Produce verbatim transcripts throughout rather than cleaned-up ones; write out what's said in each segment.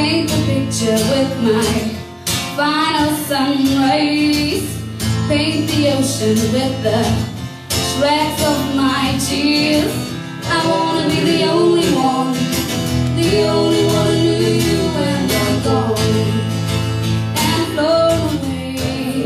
paint the picture with my final sunrise. Paint the ocean with the shreds of my tears. I wanna be the only one, the only one who knew you when you're gone and flown away.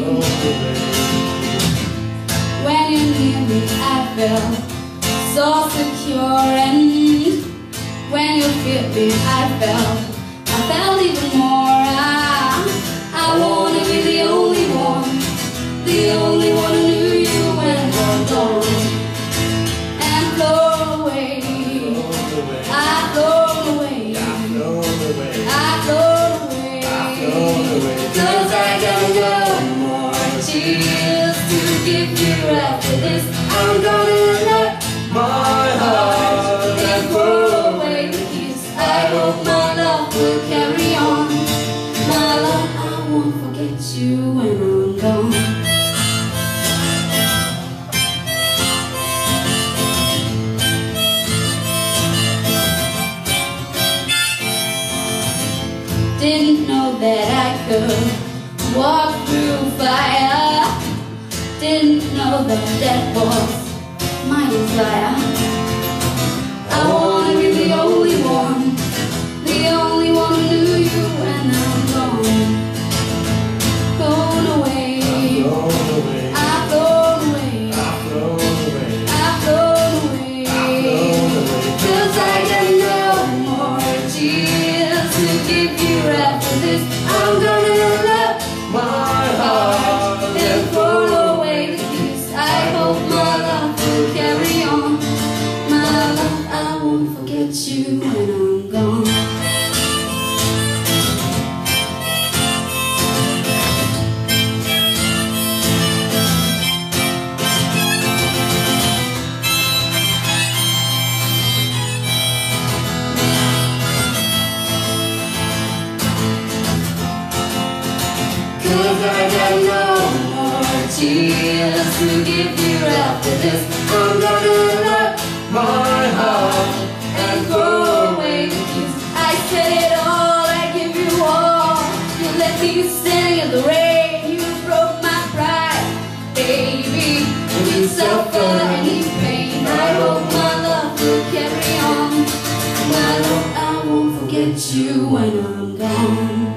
When you're near me I felt so secure, and when you feel me I felt, I felt even more. I, I wanna be the only one, the only one who knew you when you're gone and flown away. I flown away, I flown away, 'cause I got no more tears to give you after this. I'm gonna let my heart and throw away the keys. I hope my love will carry on. My love, I won't forget you when I'm gone. Didn't know that I could walk through fire. Didn't know that that was my desire. I wanna be the only one, the only one who knew you when I'm gone. Gone away, I've flown away, I've flown away, 'cause I got no more tears to give you after this. I'm gonna let my heart and throw away the keys. I hope my love will carry on. My love, I won't forget you when I'm gone. Cause I got no more tears to give you after this. I'm gonna let my heart and throw away the keys. I said it all, I give you all. You let me sing in the rain. You broke my pride, baby. You suffer any pain. I hope my love will carry on. My love, I won't forget you when I'm gone.